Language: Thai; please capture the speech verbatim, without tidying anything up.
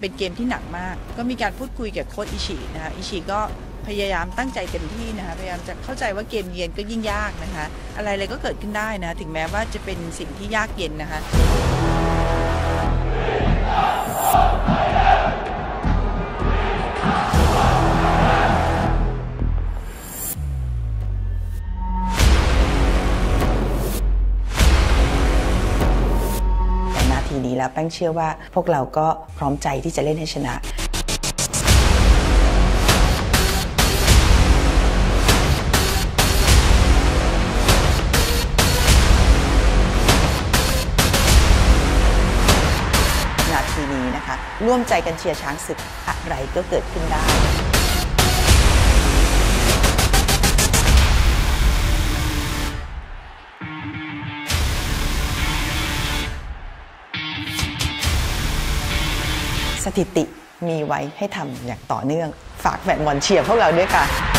เป็นเกมที่หนักมากก็มีการพูดคุยกับโค้ชอิชินะคะอิชิก็พยายามตั้งใจเต็มที่นะคะพยายามจะเข้าใจว่าเกมเย็นก็ยิ่งยากนะคะอะไรอะไรก็เกิดขึ้นได้นะถึงแม้ว่าจะเป็นสิ่งที่ยากเย็นนะคะทีนี้แล้วแป้งเชื่อว่าพวกเราก็พร้อมใจที่จะเล่นให้ชนะนาทีนี้นะคะร่วมใจกันเชียร์ช้างศึกอะไรก็เกิดขึ้นได้สถิติมีไว้ให้ทำอย่างต่อเนื่องฝากแฟนบอลเชียร์พวกเราด้วยค่ะ